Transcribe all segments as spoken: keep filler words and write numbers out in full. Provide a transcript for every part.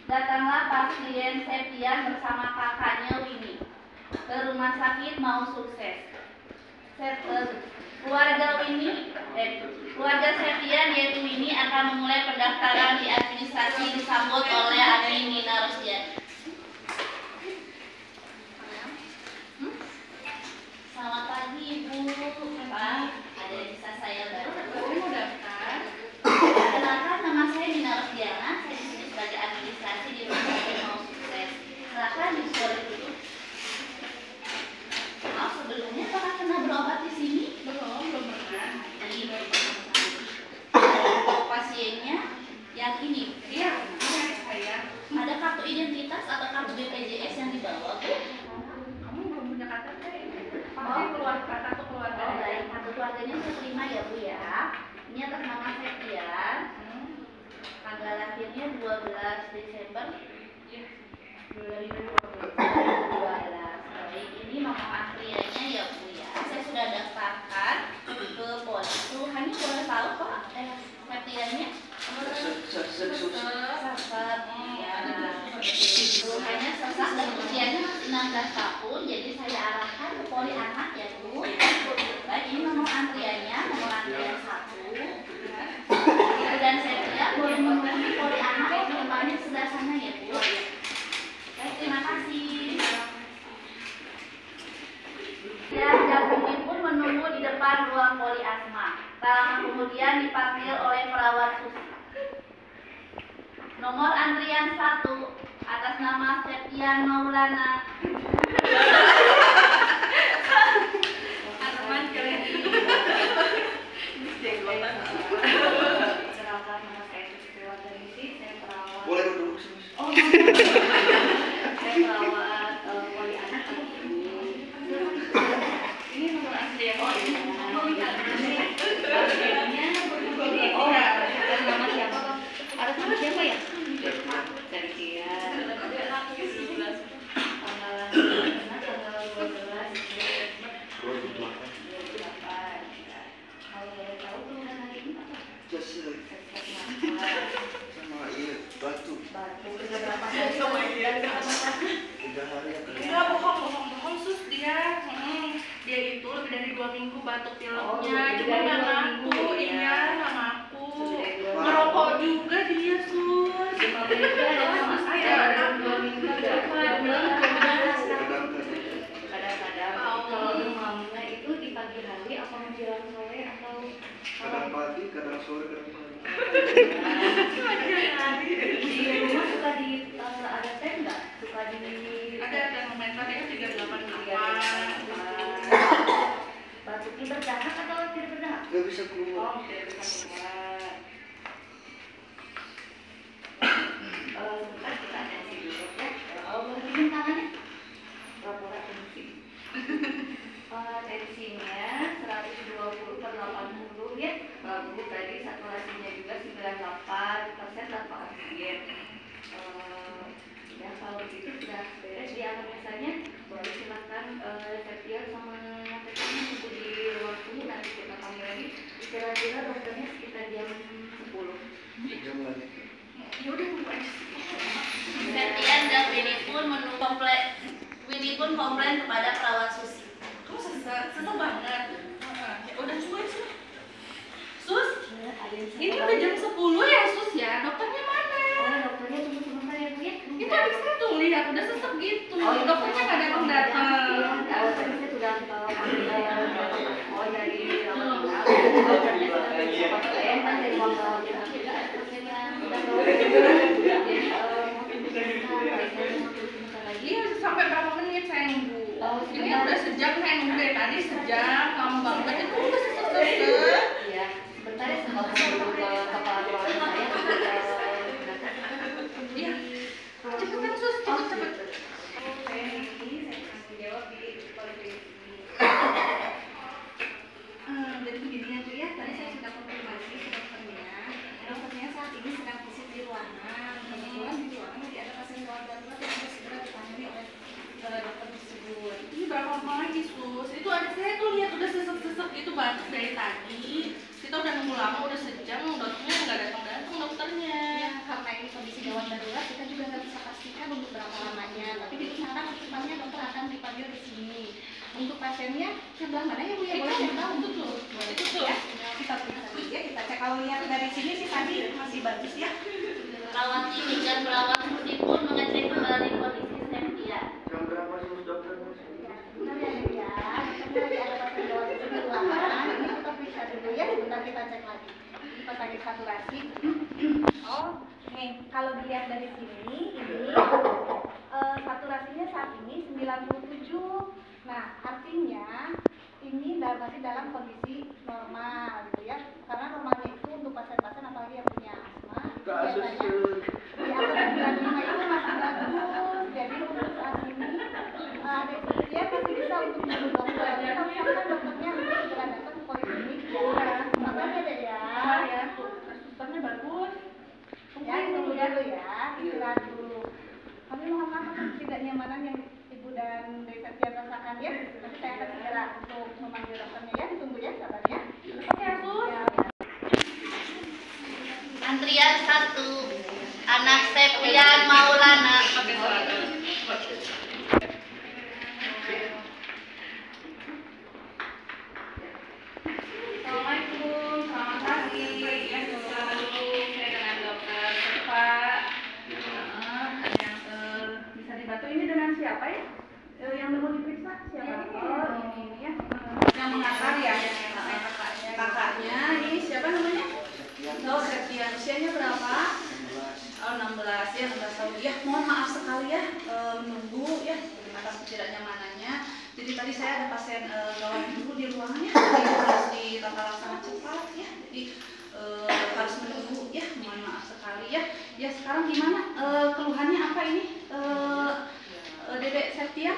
Datanglah pasien Septian bersama kakaknya Winnie ke rumah sakit mau sukses. Sep, eh, keluarga Winnie, eh, keluarga Septian yaitu Winnie akan memulai pendaftaran di administrasi disambut oleh admin Nina Rosdian. Hmm? Selamat pagi Ibu. Pak, ada yang bisa saya bantu? Saya mau daftar. Kenalkan, nama saya Nina Rosdiana. Saya di sini sebagai administrasi di rumah sakit mau sukses. Silakan boleh duduk. Maaf, sebelumnya apakah pernah berobat di sini? Belum, belum pernah. Jadi baru pertama kali. Ada pasiennya yang ini. Iya, saya. Ada kartu identitas atau kartu B P J S yang dibawa, Bu? Kamu belum punya K T P? Oh, keluarga kartu keluarga. Oh, baik. Kartu keluarganya saya terima ya, Bu ya. Ini atas nama Septian. Tanggal lahirnya dua belas Desember dua ribu dua belas. Baik, ini nomor antriannya ya Bu ya. Saya sudah daftarkan ke poli. Keluhannya boleh tahu Pak? Eh, Septiannya? Sesak. Ya. Keluhannya sesak dan usianya masih enam belas tahun. Jadi saya arahkan ke poli anak ya Bu. Baik, ini nomor antriannya, nomor antrian satu. Dan Septian boleh menghubungi poli anak yang tempatnya sebelah sana ya Bu. Baik, terima kasih. Dan Jakuni pun menunggu di depan ruang poli asma. Tak lama kemudian dipanggil oleh perawat Susi. Nomor antrian satu atas nama Septian Maulana. Arman keren. Kenalkan, nama saya Susi Wardaniti. Saya perawat. Boleh duduk sini. Oh, saya perawat uh, poli anak ini. Ini nomor antrian. Oh, ini nomor antriannya. Oh, atas nama siapa? Atas nama siapa ya? Dari dia. Tanggal tanggal dua belas Desember dua ribu delapan. Kalau boleh tahu keluhan hari ini apa? Sesak sama iya batu. Batu sudah berapa hari? Sama iya. Tiga hari. Enggak bohong bohong bohong sus dia. Hmm, dia itu lebih dari dua minggu batuk pileknya. Oh, cuma nggak ngaku, iya nggak ngaku. Merokok juga dia sus. Cuma beda ya sama saya. Dua minggu berapa? Kadang-kadang kalau demamnya itu di pagi hari apa menjelang sore atau kadang pagi, kadang sore, kadang pagi. Di rumah suka di uh, ada teh nggak? Suka di ada termometer ya tiga delapan delapan. Batuknya berdahak atau tidak berdahak? Nggak bisa keluar. Oh, tidak bisa keluar. Uh, bentar kita atensi dulu ya. Oh, boleh pinjam tangannya? Pura-pura tensi. Uh, tensinya seratus dua puluh per delapan puluh ya. Bagus, tadi saturasinya juga sembilan puluh delapan persen tanpa oksigen. Uh, ya kalau begitu sudah beres di anamnesanya. Boleh silakan uh, Septian sama Septian tunggu di ruang tunggu, nanti kita panggil lagi. Kira-kira dokternya sekitar jam sepuluh. Jam lagi. Ya udah tunggu aja. Septian dan Winnie pun menunggu komplain. Winnie pun komplain kepada perawat Susi. Kamu sesak, sesak banget. Ya udah coba sih. Sus, ini udah jam sepuluh ya Sus ya. Dokternya mana? Oh, dokternya tunggu sebentar ya Bu ya. Itu habis saya tuh lihat udah sesak gitu. Oh, dokternya nggak datang-datang. Oh, tadi saya sudah panggil oh dari rawat inap. Dokternya sudah bersama saya kan dari ruang rawat inap juga. Pasiennya sudah tahu. Jadi iya sampai berapa menit saya nunggu. Oh, ini udah sejam saya nunggu dari tadi sejam. Lama banget itu udah sesak-sesak. Iya, sebentar ya saya mau ke kepala ruangan saya. Iya, cepetan sus, cepet-cepet. Oh, saya ini saya tanggung jawab di poliklinik. Hmm, jadi begini tuh ya, tadi saya sudah konfirmasi ke dokternya. Dokternya saat ini sedang visit di ruangan. Kebetulan di ruangan tadi ada pasien gawat darurat yang harus segera ditangani oleh dokter tersebut. Ini berapa lama lagi sus? Itu ada saya tuh lihat udah sesek-sesek itu batuk dari tadi. Kita udah nunggu lama, udah sejam, dokternya nggak datang-datang dokternya. Ya, karena ini kondisi gawat darurat, kita juga nggak pasiennya sebelah mana ya Bu ya? Boleh yang tahu? Itu tuh, itu tuh ya. Kita periksa dulu ya, kita cek. Kalau lihat dari sini sih tadi masih bagus ya. Perawat ini dan perawat musik pun mengecek kembali kondisi Septia. Jam berapa sih dokter? Sebentar ya Bu ya. Kita lagi ada pasien gawat di ruangan. Ini kita periksa dulu ya. Sebentar kita cek lagi. Kita sakit saturasi. Oh, nih kalau dilihat dari sini ini uh, saturasinya saat ini sembilan puluh tujuh. Nah, artinya ini masih dalam kondisi normal gitu ya. Karena normalnya itu untuk pasien-pasien apalagi yang punya asma itu biasanya di atas sembilan puluh lima itu masih bagus. Jadi untuk saat ini uh, dia masih bisa untuk menunggu dokter. Kalau misalkan dokternya sudah segera datang ke poliklinik ya. Makanya deh ya. Ya, susternya bagus. Ya, tunggu dulu ya, istirahat dulu. Kami mohon maaf atas ketidaknyamanan yang Ibu dan Dek Septia rasakan ya. Nanti saya akan segera untuk memanggil dokternya ya, ditunggu ya sabarnya. Oke, Sus. Ya. Antrian satu, anak Septian Maulana. Assalamualaikum, selamat pagi. Ya, selamat dulu. Saya dengan dokter Eva. Uh, ada yang uh, bisa dibantu ini dengan siapa ya? Uh, yang mau diperiksa siapa? Oh, ini, ini ya. Yang mengantar ya. Kakaknya ini siapa namanya? Oh, Septian. Usianya berapa? Oh, enam belas ya, enam belas tahun. Ya, mohon maaf sekali ya uh, menunggu ya atas ketidaknyamanannya. Jadi tadi saya ada pasien uh, gawat dulu di ruangannya, jadi harus ditata laksana cepat ya. Jadi uh, harus menunggu ya, mohon maaf sekali ya. Ya sekarang gimana? Uh, keluhannya apa ini? Uh, uh, Dedek Septia?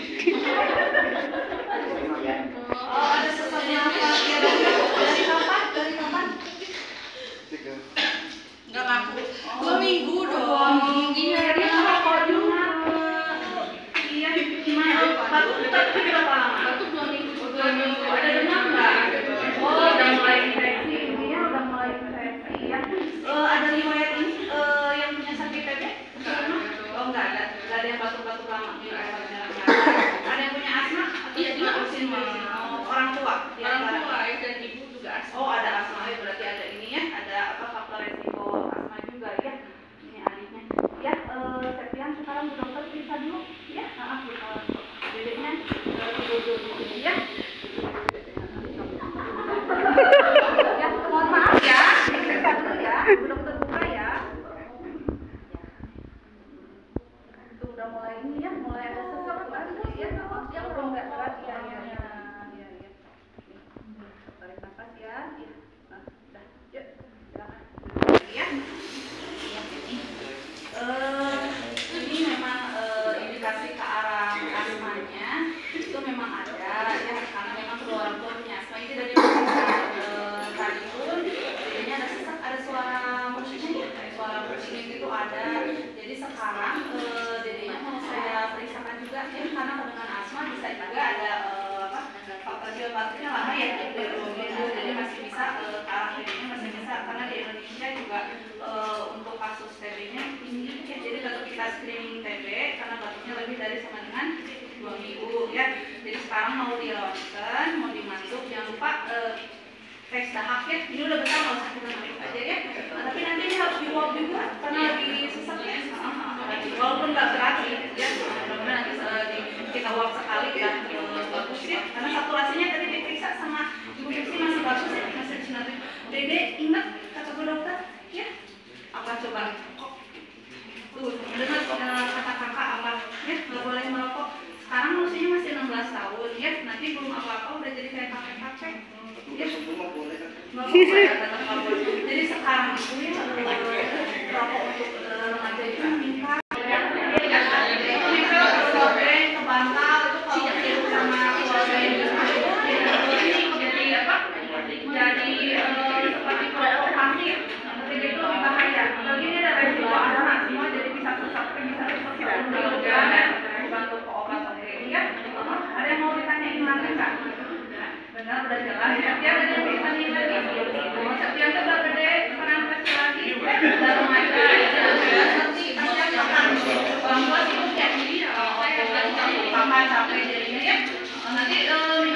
Oh, ada sesuatu yang apa? Ya, dari, dari kapan? Dari kapan? Enggak ngaku. Oh, dua minggu dong. Dua minggu. Iya, dia merokok juga. Iya, gimana? Batuk batuk berapa lama? Batuk dua minggu. Dua minggu. Ada demam nggak? Oh, udah mulai infeksi. Ini ya, udah mulai infeksi ya. Uh, ada riwayat ini uh, yang punya sakit T B? Oh, enggak ada. Enggak ada yang batuk-batuk lama. Ada yang punya asma? Iya, juga asma. Oh, orang tua. Orang tua dan ibu juga asma. Oh, ada asma. Ya, berarti ada ini ya. Ada apa faktor resiko asma juga ya. Ini adiknya. Ya, uh, Septian sekarang Bu dokter periksa dulu. Ya, maaf Bu. Dedeknya duduk dulu di sini ya. Ya, mohon maaf ya. Periksa dulu ya. Bu dokter buka ya. Itu udah mulai ini ya, mulai ada sesak bagus ya. Ya, kalau nggak berat ya, ya, ya. Ya, ya. Tarik nafas ya. Ya. Nah, udah. Yuk. Silakan. Ya. Ya, ini. Eh, ini memang uh, indikasi ke arah asmanya itu memang ada ya, karena memang kedua orang tua punya asma. Ini dari pemeriksaan uh, tadi pun jadinya ada sesak, ada suara musik, ada suara musik itu ada. Jadi sekarang uh, jadinya mau saya periksakan juga ya, karena dengan asma bisa juga ada uh, apa faktor geopatrinya lama ya, jadi masih bisa uh, ke arah ini masih bisa, karena di Indonesia juga uh, untuk kasus T B-nya tinggi ya, jadi tetap kita screening T B karena batuknya lebih dari sama dengan dua minggu ya. Jadi sekarang mau di ronsen, mau dimasuk, jangan lupa uh, tes dahak ya. Ini udah besar, nggak usah kita naik aja ya. Nah, tapi nanti ini harus di walk juga karena lagi sesak ya. Walaupun nggak berat ya, mudah-mudahan nanti uh, di, kita walk sekali ya uh, bagus ya. Karena saturasinya tadi diperiksa sama Ibu Desi masih bagus ya, masih nanti. Dede ingat kata Bu dokter ya? Apa coba? Tuh, dengar uh, kata kakak apa? Ya, nggak boleh merokok. Sekarang usianya masih enam belas tahun ya, nanti belum apa-apa udah jadi kayak kakek-kakek. Ya, nggak boleh. Tetap nggak boleh. Jadi sekarang itu ya rokok untuk remaja itu minta. Benar, udah jelas. Septian ada yang bisa nih lagi. Oh, Septian tuh udah gede, pernah kasih lagi. Udah remaja, ya nanti Septian makan. Orang tua sibuk ya, jadi saya nggak capek jadinya ya. Nanti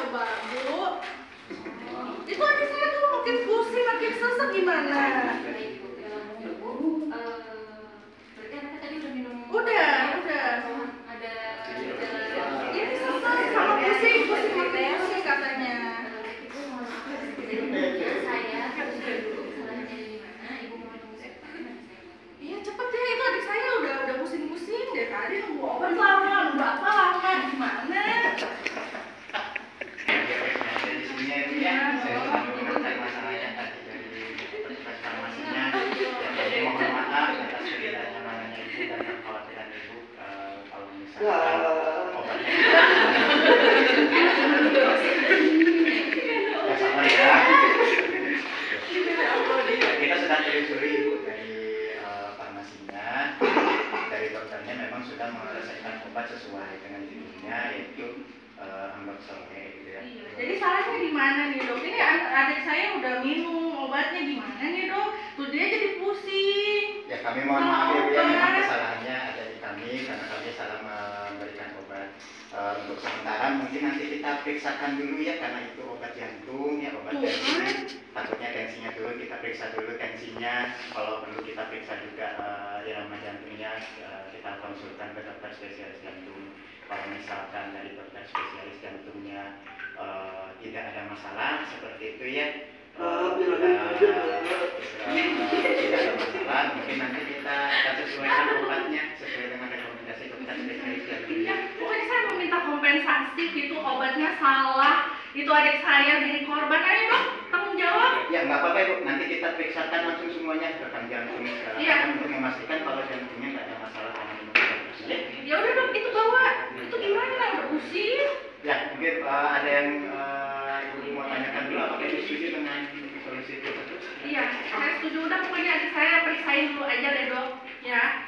coba Bu. Itu adik saya tuh makin pusing, makin sesek gimana? Baik Bu, ya, Bu. Eh, berarti anaknya tadi udah minum. Udah, udah. Ada gejala. Ini sesek sama pusing, pusing makin pusing katanya. Ibu mohon maaf, jadi saya harus lihat dulu kesalahannya di mana. Ibu mohon tunggu sebentar. Iya cepet ya, itu adik saya udah udah pusing-pusing dari tadi nunggu obat lama, nunggu apa lama, gimana? Di sini ya, Bu, ya. Saya sedang mengenai masalahnya tadi dari petugas farmasinya. Jadi mohon maaf atas ketidaknyamanan Ibu dan kekhawatiran Ibu eh, kalau misalkan obatnya ya sabar ya. Kita sedang telusuri Ibu dari eh, farmasinya, dari dokternya memang sudah meresepkan obat sesuai dengan judulnya, yaitu uh, Ambroxol gitu ya. Iya, jadi salahnya di mana nih dok? Ini an- adik saya udah minum obatnya gimana nih dok? Tuh dia jadi pusing. Ya kami mohon maaf ya Bu, ya, memang kesalahannya ada di kami karena kami salah memberikan obat. Uh, untuk sementara mungkin nanti kita periksakan dulu ya, karena itu obat jantung ya, obat tensi. Takutnya tensinya turun, kita periksa dulu tensinya. Kalau perlu kita periksa juga uh, irama jantungnya, uh, kita konsultan ke dokter spesialis jantung. Kalau misalkan dari dokter spesialis jantungnya uh, tidak ada masalah seperti itu ya, uh, tidak, tidak ada masalah, mungkin nanti kita akan sesuaikan obatnya sesuai dengan rekomendasi dokter spesialis jantung. Iya, pokoknya saya meminta kompensasi gitu, obatnya salah. Itu adik saya jadi korban, ayo dok, tanggung jawab. Ya nggak apa-apa Ibu, nanti kita periksakan langsung semuanya rekam jantung sekarang Iya. untuk memastikan kalau jantungnya nggak ada masalah sama minum obat. Ya. Ya udah dok, itu bawa. Itu gimana? Udah pusing. Ya, mungkin uh, ada yang uh, Ibu mau tanyakan dulu, apakah Ibu setuju dengan solusi itu? Iya, saya setuju. Udah pokoknya adik saya periksain dulu aja deh dok. Ya.